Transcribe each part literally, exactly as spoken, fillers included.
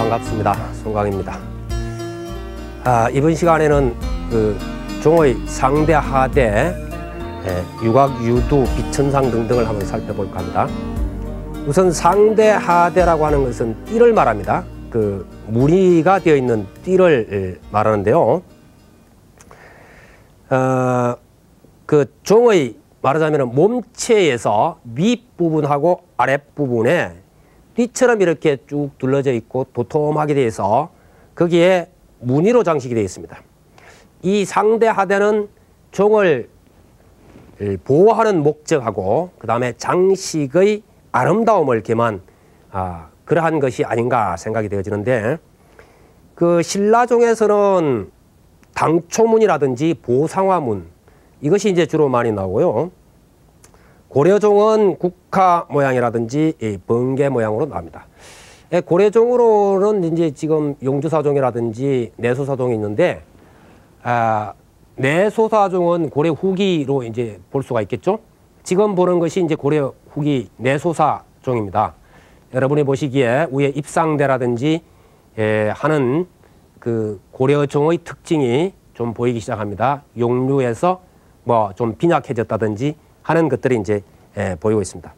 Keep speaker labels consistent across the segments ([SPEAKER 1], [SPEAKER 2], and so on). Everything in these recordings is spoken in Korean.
[SPEAKER 1] 반갑습니다. 송강입니다. 아, 이번 시간에는 그 종의 상대, 하대, 예, 유각, 유두, 비천상 등등을 한번 살펴볼까 합니다. 우선 상대, 하대라고 하는 것은 띠를 말합니다. 그 무늬가 되어 있는 띠를 말하는데요. 어, 그 종의 말하자면 몸체에서 윗부분하고 아랫부분에 띠처럼 이렇게 쭉 둘러져 있고 도톰하게 되어 있어 거기에 무늬로 장식이 되어 있습니다. 이 상대, 하대는 종을 보호하는 목적하고 그 다음에 장식의 아름다움을 겸한 아, 그러한 것이 아닌가 생각이 되어지는데, 그 신라종에서는 당초문이라든지 보상화문, 이것이 이제 주로 많이 나오고요. 고려종은 국화 모양이라든지 번개 모양으로 나옵니다. 고려종으로는 이제 지금 용주사종이라든지 내소사종이 있는데, 아, 내소사종은 고려 후기로 이제 볼 수가 있겠죠. 지금 보는 것이 이제 고려 후기 내소사종입니다. 여러분이 보시기에 위에 입상대라든지 예, 하는 그 고려종의 특징이 좀 보이기 시작합니다. 용류에서 뭐 좀 빈약해졌다든지 하는 것들이 이제 예, 보이고 있습니다.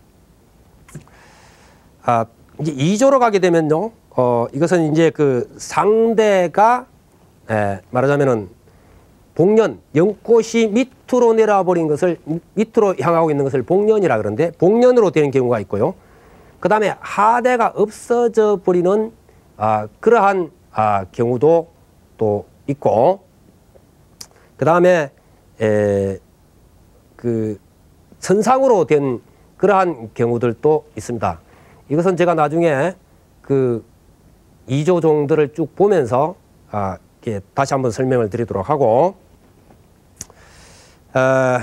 [SPEAKER 1] 아, 이제 이 조로 가게 되면요, 어, 이것은 이제 그 상대가 예, 말하자면은 복년, 연꽃이 밑으로 내려버린 것을, 밑으로 향하고 있는 것을 복년이라 그러는데, 복년으로 되는 경우가 있고요. 그 다음에 하대가 없어져 버리는 아, 그러한 아, 경우도 또 있고, 그 다음에 그 선상으로 된 그러한 경우들도 있습니다. 이것은 제가 나중에 그 이조종들을 쭉 보면서 아, 이렇게 다시 한번 설명을 드리도록 하고, 어,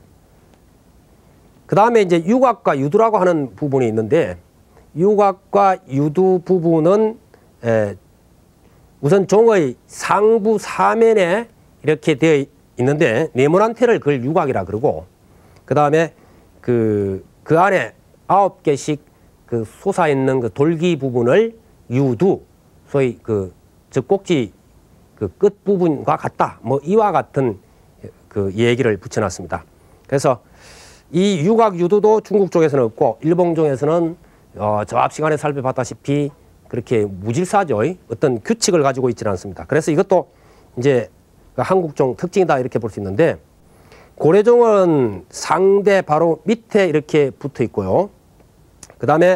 [SPEAKER 1] 그 다음에 이제 유각과 유두라고 하는 부분이 있는데, 유각과 유두 부분은 에, 우선 종의 상부 사면에 이렇게 되어 있는데, 네모난 테를 그걸 유각이라 그러고, 그 다음에 그, 그 안에 아홉 개씩 그 솟아 있는 그 돌기 부분을 유두, 소위 그 젖꼭지 그 끝 부분과 같다, 뭐 이와 같은 그 얘기를 붙여놨습니다. 그래서 이 유각 유두도 중국 쪽에서는 없고 일본종에서는 어, 저 앞 시간에 살펴봤다시피 그렇게 무질서하죠. 어떤 규칙을 가지고 있지는 않습니다. 그래서 이것도 이제 한국종 특징이다 이렇게 볼 수 있는데, 고려종은 상대 바로 밑에 이렇게 붙어 있고요. 그 다음에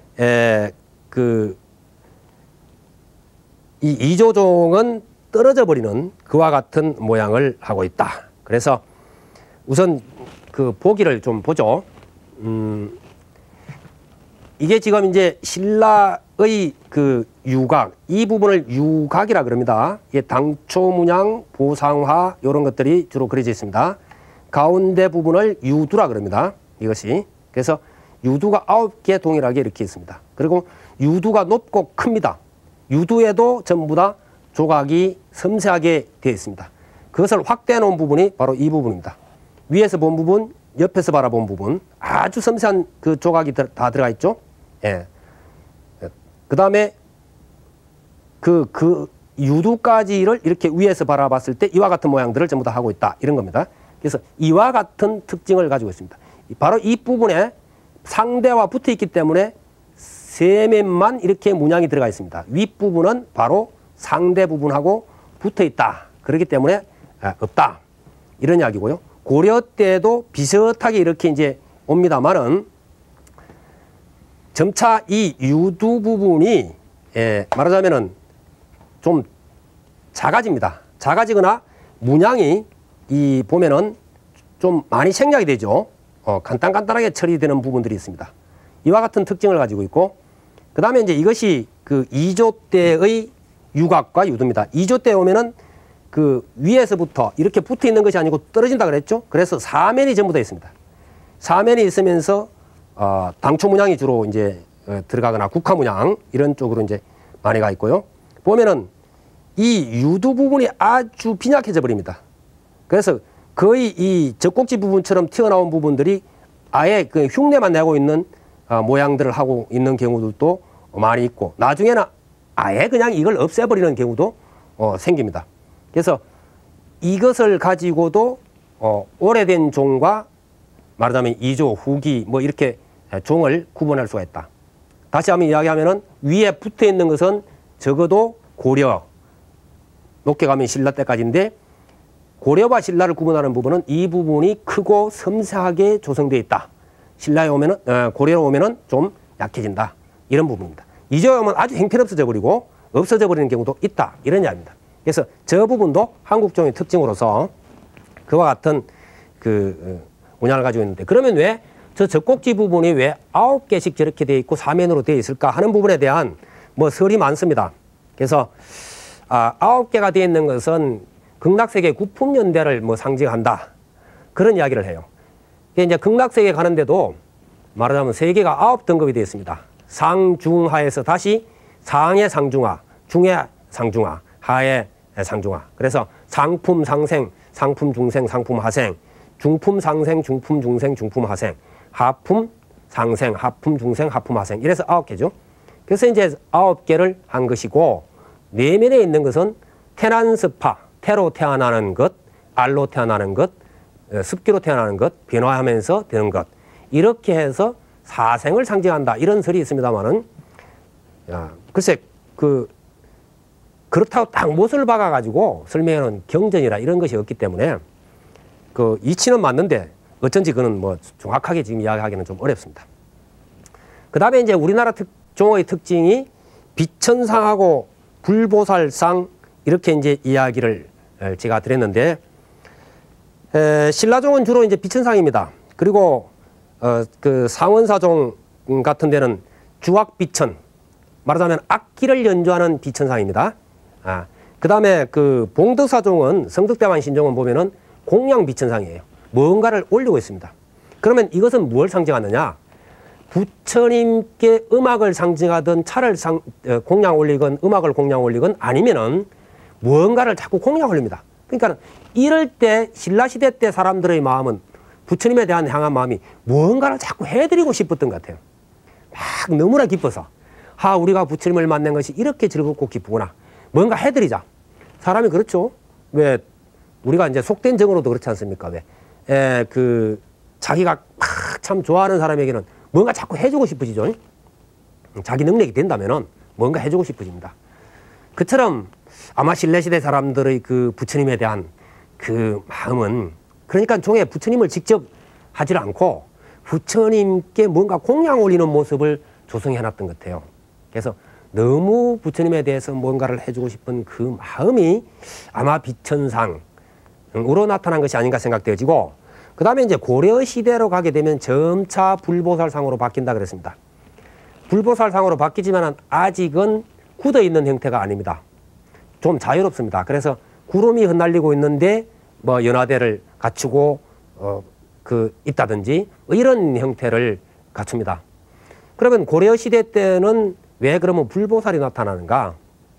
[SPEAKER 1] 그 이 이조종은 떨어져 버리는 그와 같은 모양을 하고 있다. 그래서 우선 그 보기를 좀 보죠. 음, 이게 지금 이제 신라의 그 유각, 이 부분을 유각이라 그럽니다. 이게 당초문양, 보상화 이런 것들이 주로 그려져 있습니다. 가운데 부분을 유두라 그럽니다. 이것이. 그래서 유두가 아홉 개 동일하게 이렇게 있습니다. 그리고 유두가 높고 큽니다. 유두에도 전부 다 조각이 섬세하게 되어 있습니다. 그것을 확대해 놓은 부분이 바로 이 부분입니다. 위에서 본 부분, 옆에서 바라본 부분, 아주 섬세한 그 조각이 다 들어가 있죠. 예. 그 다음에 그, 그 유두까지를 이렇게 위에서 바라봤을 때 이와 같은 모양들을 전부 다 하고 있다. 이런 겁니다. 그래서 이와 같은 특징을 가지고 있습니다. 바로 이 부분에 상대와 붙어 있기 때문에 세면만 이렇게 문양이 들어가 있습니다. 윗부분은 바로 상대 부분하고 붙어 있다. 그렇기 때문에 없다. 이런 이야기고요. 고려 때도 비슷하게 이렇게 이제 옵니다만은 점차 이 유두 부분이 예, 말하자면은 좀 작아집니다. 작아지거나 문양이 이 보면은 좀 많이 생략이 되죠. 어, 간단간단하게 처리되는 부분들이 있습니다. 이와 같은 특징을 가지고 있고, 그 다음에 이제 이것이 그 이조 때의 유각과 유두입니다. 이조 때 오면은 그 위에서부터 이렇게 붙어 있는 것이 아니고 떨어진다 그랬죠. 그래서 사면이 전부 다 있습니다. 사면이 있으면서 어, 당초 문양이 주로 이제 어, 들어가거나 국화 문양 이런 쪽으로 이제 많이 가 있고요. 보면은 이 유두 부분이 아주 빈약해져 버립니다. 그래서 거의 이 젖꼭지 부분처럼 튀어나온 부분들이 아예 그 흉내만 내고 있는 어, 모양들을 하고 있는 경우들도 많이 있고, 나중에는 아예 그냥 이걸 없애버리는 경우도 어, 생깁니다. 그래서 이것을 가지고도 어, 오래된 종과 말하자면 이조, 후기 뭐 이렇게 종을 구분할 수가 있다. 다시 한번 이야기하면은 위에 붙어 있는 것은 적어도 고려, 높게 가면 신라 때까지인데 고려와 신라를 구분하는 부분은 이 부분이 크고 섬세하게 조성되어 있다. 신라에 오면은 어, 고려에 오면은 좀 약해진다. 이런 부분입니다. 이조에 오면 아주 형편없어져 버리고 없어져 버리는 경우도 있다. 이런 이야기입니다. 그래서 저 부분도 한국종의 특징으로서 그와 같은 그 문양을 가지고 있는데, 그러면 왜 저 젖꼭지 부분이 왜 아홉 개씩 저렇게 되어 있고 사면으로 되어 있을까 하는 부분에 대한 뭐 설이 많습니다. 그래서 아, 아홉 개가 되어 있는 것은 극락세계 구품연대를 뭐 상징한다. 그런 이야기를 해요. 이제 극락세계 가는데도 말하자면 세계가 아홉 등급이 되어 있습니다. 상중하에서 다시 상의 상중하, 중의 상중하, 하의 상중하. 그래서 상품 상생, 상품 중생, 상품 하생, 중품 상생, 중품 중생, 중품 하생, 하품 상생, 하품 중생, 하품 하생. 이래서 아홉 개죠. 그래서 이제 아홉 개를 한 것이고, 내면에 있는 것은 태난습하, 태로 태어나는 것, 알로 태어나는 것, 습기로 태어나는 것, 변화하면서 되는 것. 이렇게 해서 사생을 상징한다. 이런 설이 있습니다만은, 야, 글쎄, 그, 그렇다고 딱 못을 박아가지고 설명하는 경전이라 이런 것이 없기 때문에 그 이치는 맞는데 어쩐지 그는 뭐 정확하게 지금 이야기하기는 좀 어렵습니다. 그 다음에 이제 우리나라 특, 종의 특징이 비천상하고 불보살상 이렇게 이제 이야기를 제가 드렸는데, 에, 신라종은 주로 이제 비천상입니다. 그리고 어, 그 상원사종 같은 데는 주악비천, 말하자면 악기를 연주하는 비천상입니다. 아, 그 다음에 그 봉덕사종은 성덕대왕 신종은 보면은 공양비천상이에요. 뭔가를 올리고 있습니다. 그러면 이것은 뭘 상징하느냐? 부처님께 음악을 상징하던 차를 상, 어, 공양 올리건 음악을 공양 올리건 아니면은 무언가를 자꾸 공양 올립니다. 그러니까 이럴 때 신라시대 때 사람들의 마음은 부처님에 대한 향한 마음이 무언가를 자꾸 해드리고 싶었던 것 같아요. 막 너무나 기뻐서, 아, 우리가 부처님을 만난 것이 이렇게 즐겁고 기쁘구나. 뭔가 해드리자. 사람이 그렇죠. 왜 우리가 이제 속된 정으로도 그렇지 않습니까? 왜 에, 그 자기가 참 좋아하는 사람에게는 뭔가 자꾸 해주고 싶으시죠. 자기 능력이 된다면은 뭔가 해주고 싶으십니다. 그처럼 아마 신라시대 사람들의 그 부처님에 대한 그 마음은, 그러니까 종에 부처님을 직접 하질 않고 부처님께 뭔가 공양 올리는 모습을 조성해 놨던 것 같아요. 그래서 너무 부처님에 대해서 뭔가를 해주고 싶은 그 마음이 아마 비천상으로 나타난 것이 아닌가 생각되어지고, 그 다음에 이제 고려시대로 가게 되면 점차 불보살상으로 바뀐다 그랬습니다. 불보살상으로 바뀌지만 아직은 굳어 있는 형태가 아닙니다. 좀 자유롭습니다. 그래서 구름이 흩날리고 있는데 뭐 연화대를 갖추고 어, 그 있다든지 이런 형태를 갖춥니다. 그러면 고려시대 때는 왜 그러면 불보살이 나타나는가?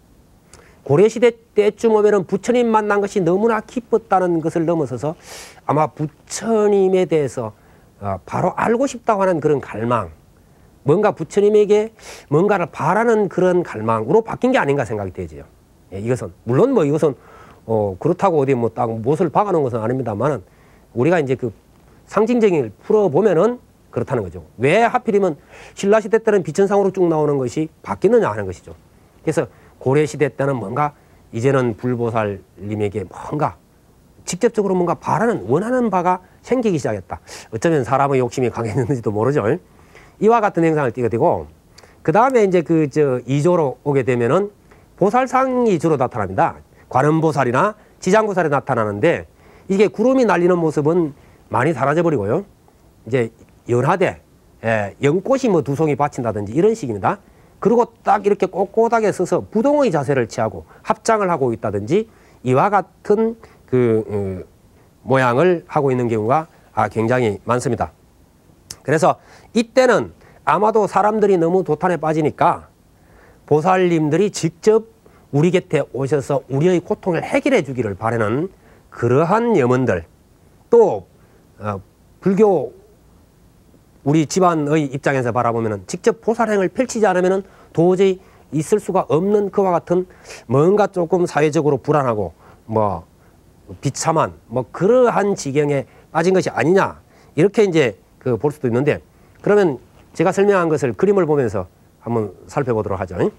[SPEAKER 1] 고려시대 때쯤 오면은 부처님 만난 것이 너무나 기뻤다는 것을 넘어서서 아마 부처님에 대해서 바로 알고 싶다고 하는 그런 갈망, 뭔가 부처님에게 뭔가를 바라는 그런 갈망으로 바뀐 게 아닌가 생각이 되지요. 예, 이것은 물론 뭐 이것은 어 그렇다고 어디 뭐 딱 못을 박아놓은 것은 아닙니다만은 우리가 이제 그 상징적인 풀어 보면은 그렇다는 거죠. 왜 하필이면 신라시대 때는 비천상으로 쭉 나오는 것이 바뀌느냐 하는 것이죠. 그래서 고려시대 때는 뭔가 이제는 불보살님에게 뭔가 직접적으로 뭔가 바라는 원하는 바가 생기기 시작했다. 어쩌면 사람의 욕심이 강했는지도 모르죠. 이와 같은 행상을 띠게 되고, 그 다음에 이제 그 저 이조로 오게 되면은 보살상이 주로 나타납니다. 관음보살이나 지장보살이 나타나는데, 이게 구름이 날리는 모습은 많이 사라져 버리고요. 이제 연화대, 예, 연꽃이 뭐 두 송이 받친다든지 이런 식입니다. 그리고 딱 이렇게 꼿꼿하게 서서 부동의 자세를 취하고 합장을 하고 있다든지 이와 같은 그 음, 모양을 하고 있는 경우가 아, 굉장히 많습니다. 그래서 이때는 아마도 사람들이 너무 도탄에 빠지니까 보살님들이 직접 우리 곁에 오셔서 우리의 고통을 해결해 주기를 바라는 그러한 염원들, 또 어, 불교 우리 집안의 입장에서 바라보면 직접 보살행을 펼치지 않으면 도저히 있을 수가 없는 그와 같은 뭔가 조금 사회적으로 불안하고 뭐 비참한 뭐 그러한 지경에 빠진 것이 아니냐 이렇게 이제 그 볼 수도 있는데 그러면 제가 설명한 것을 그림을 보면서 한번 살펴보도록 하죠.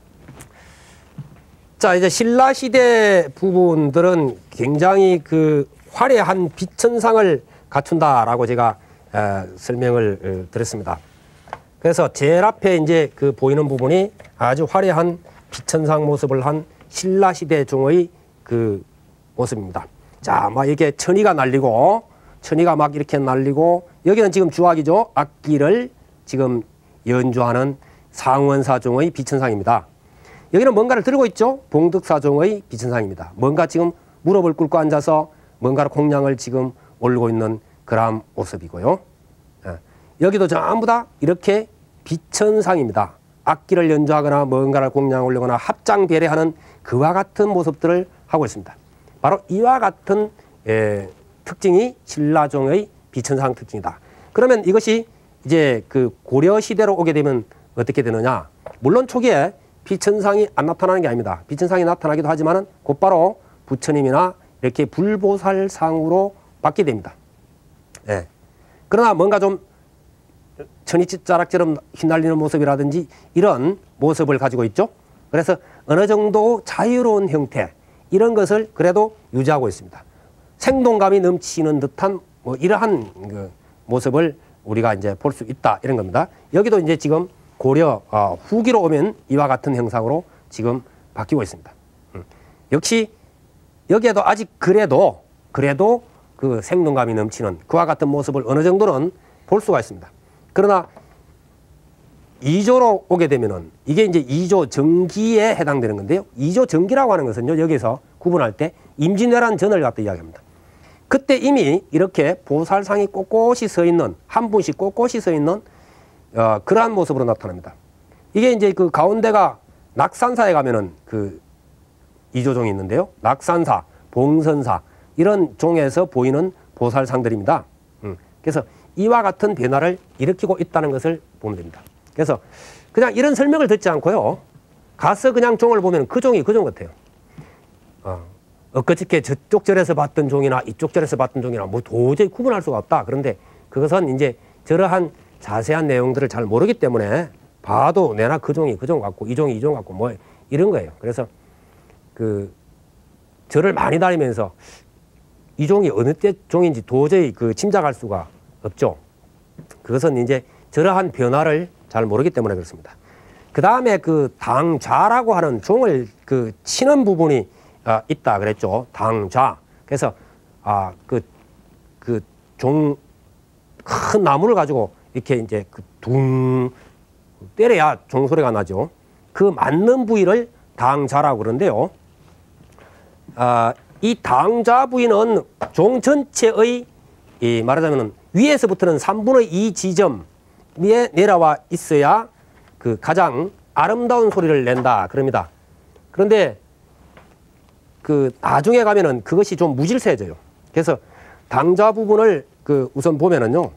[SPEAKER 1] 자, 이제 신라 시대 부분들은 굉장히 그 화려한 빛천상을 갖춘다라고 제가 에, 설명을 에, 드렸습니다. 그래서 제일 앞에 이제 그 보이는 부분이 아주 화려한 빛천상 모습을 한 신라 시대 종의 그 모습입니다. 자, 막 이렇게 천이가 날리고 천이가 막 이렇게 날리고 여기는 지금 주악이죠. 악기를 지금 연주하는 상원사종의 빛천상입니다. 여기는 뭔가를 들고 있죠. 봉득사종의 빛천상입니다. 뭔가 지금 무릎을 꿇고 앉아서 뭔가를 공양을 지금 올리고 있는 그런 모습이고요. 예. 여기도 전부 다 이렇게 빛천상입니다. 악기를 연주하거나 뭔가를 공양 올리거나 합장배례하는 그와 같은 모습들을 하고 있습니다. 바로 이와 같은 예, 특징이 신라종의 빛천상 특징이다. 그러면 이것이 이제 그 고려 시대로 오게 되면 어떻게 되느냐? 물론 초기에 빛천상이 안 나타나는 게 아닙니다. 빛천상이 나타나기도 하지만은 곧바로 부처님이나 이렇게 불보살상으로 바뀌게 됩니다. 예. 그러나 뭔가 좀 천이자락처럼 휘날리는 모습이라든지 이런 모습을 가지고 있죠. 그래서 어느 정도 자유로운 형태 이런 것을 그래도 유지하고 있습니다. 생동감이 넘치는 듯한 뭐 이러한 그 모습을 우리가 이제 볼 수 있다 이런 겁니다. 여기도 이제 지금 고려 어, 후기로 오면 이와 같은 형상으로 지금 바뀌고 있습니다. 음. 역시 여기에도 아직 그래도 그래도 그 생동감이 넘치는 그와 같은 모습을 어느 정도는 볼 수가 있습니다. 그러나 이조로 오게 되면은 이게 이제 이조 정기에 해당되는 건데요. 이조 정기라고 하는 것은요, 여기서 구분할 때 임진왜란 전을 갖다 이야기합니다. 그때 이미 이렇게 보살상이 꼿꼿이 서 있는, 한 분씩 꼿꼿이 서 있는 어, 그러한 모습으로 나타납니다. 이게 이제 그 가운데가 낙산사에 가면은 그 이조종이 있는데요. 낙산사, 봉선사 이런 종에서 보이는 보살상들입니다. 음, 그래서 이와 같은 변화를 일으키고 있다는 것을 보면 됩니다. 그래서 그냥 이런 설명을 듣지 않고요. 가서 그냥 종을 보면 그 종이 그 종 같아요. 어, 엊그저께 저쪽 절에서 봤던 종이나 이쪽 절에서 봤던 종이나 뭐 도저히 구분할 수가 없다. 그런데 그것은 이제 저러한 자세한 내용들을 잘 모르기 때문에 봐도 내나 그 종이 그 종 같고 이 종이 이 종 같고 뭐 이런 거예요. 그래서 그 절을 많이 다니면서 이 종이 어느 때 종인지 도저히 그 짐작할 수가 없죠. 그것은 이제 저러한 변화를 잘 모르기 때문에 그렇습니다. 그 다음에 그 당좌라고 하는 종을 그 치는 부분이 아, 있다 그랬죠. 당좌. 그래서 아, 그 그 종 큰 나무를 가지고 이렇게 이제 그 둥 때려야 종소리가 나죠. 그 맞는 부위를 당좌라고 그러는데요. 아, 이 당좌 부위는 종 전체의 이 말하자면은 위에서부터는 삼분의 이 지점에 내려와 있어야 그 가장 아름다운 소리를 낸다 그럽니다. 그런데 그 나중에 가면은 그것이 좀 무질서해져요. 그래서 당좌 부분을 그 우선 보면은요,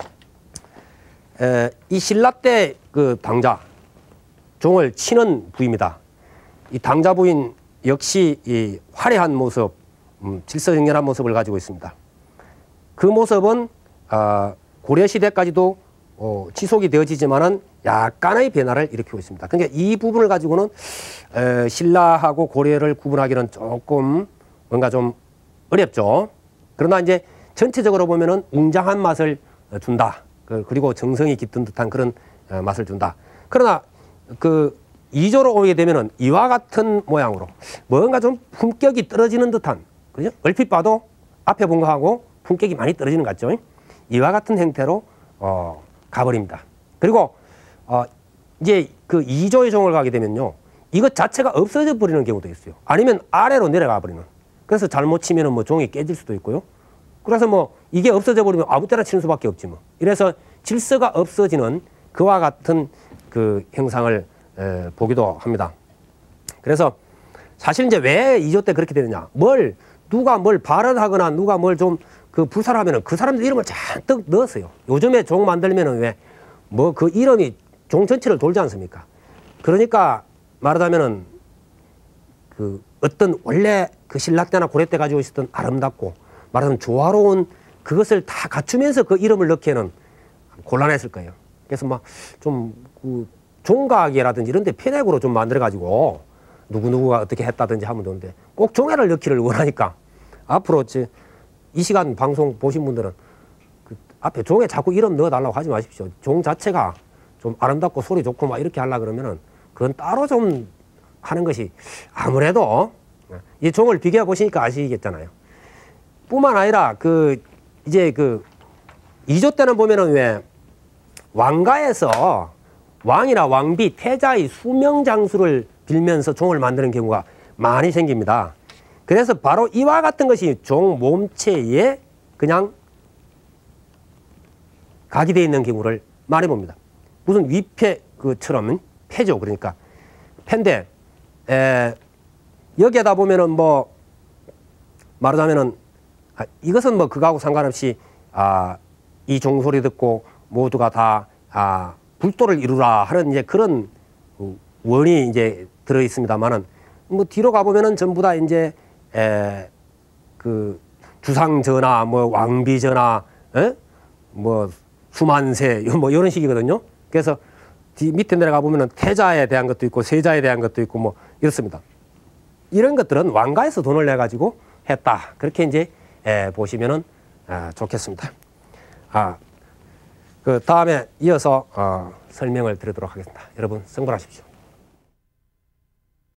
[SPEAKER 1] 에, 이 신라 때 그 당좌 종을 치는 부위입니다. 이 당좌 부인 역시 이 화려한 모습, 음, 질서정연한 모습을 가지고 있습니다. 그 모습은 어, 고려 시대까지도 어, 지속이 되어지지만은 약간의 변화를 일으키고 있습니다. 그러니까 이 부분을 가지고는 에, 신라하고 고려를 구분하기는 조금 뭔가 좀 어렵죠. 그러나 이제 전체적으로 보면은 웅장한 맛을 준다. 그, 그리고 정성이 깃든 듯한 그런 어, 맛을 준다. 그러나 그 이조로 오게 되면은 이와 같은 모양으로 뭔가 좀 품격이 떨어지는 듯한, 그죠? 얼핏 봐도 앞에 본 거하고 품격이 많이 떨어지는 것 같죠. 이와 같은 형태로 어, 가버립니다. 그리고 어, 이제 그 이조의 종을 가게 되면요, 이것 자체가 없어져 버리는 경우도 있어요. 아니면 아래로 내려가 버리는. 그래서 잘못 치면은 뭐 종이 깨질 수도 있고요. 그래서 뭐 이게 없어져 버리면 아무 때나 치는 수밖에 없지 뭐. 이래서 질서가 없어지는 그와 같은 그 형상을 에, 보기도 합니다. 그래서 사실 이제 왜 이조 때 그렇게 되느냐? 뭘 누가 뭘 발언하거나 누가 뭘 좀 그 불살하면은 그 사람들 이름을 잔뜩 넣었어요. 요즘에 종 만들면은 왜 뭐 그 이름이 종 전체를 돌지 않습니까? 그러니까 말하자면은 그 어떤 원래 그 신라 때나 고려 때 가지고 있었던 아름답고 말하자면 조화로운 그것을 다 갖추면서 그 이름을 넣기에는 곤란했을 거예요. 그래서 막 좀 그 종각이라든지 이런 데 편액으로 좀 만들어 가지고 누구누구가 어떻게 했다든지 하면 되는데 꼭 종애를 넣기를 원하니까 앞으로 이 시간 방송 보신 분들은 그 앞에 종에 자꾸 이름 넣어달라고 하지 마십시오. 종 자체가 좀 아름답고 소리 좋고 막 이렇게 하려고 그러면은 그건 따로 좀 하는 것이 아무래도 이 종을 비교해 보시니까 아시겠잖아요. 뿐만 아니라 그 이제 그 이조 때는 보면은 왜 왕가에서 왕이나 왕비, 태자의 수명 장수를 빌면서 종을 만드는 경우가 많이 생깁니다. 그래서 바로 이와 같은 것이 종 몸체에 그냥 각이 되어 있는 경우를 많이 봅니다. 무슨 위패 그처럼 패죠. 그러니까 패인데 에, 여기에다 보면은 뭐 말하자면은 아, 이것은 뭐 그거하고 상관없이 아, 이 종소리 듣고 모두가 다 아, 불도를 이루라 하는 이제 그런 원이 이제 들어 있습니다만은 뭐 뒤로 가보면은 전부 다 이제 에, 그 주상전하, 뭐 왕비전하, 에? 뭐 수만세 뭐 이런 식이거든요. 그래서 뒤 밑에 내려가 보면은 태자에 대한 것도 있고 세자에 대한 것도 있고 뭐 이렇습니다. 이런 것들은 왕가에서 돈을 내 가지고 했다. 그렇게 이제 에, 보시면은 아, 좋겠습니다. 아, 그 다음에 이어서 어, 설명을 드리도록 하겠습니다. 여러분 성불하십시오.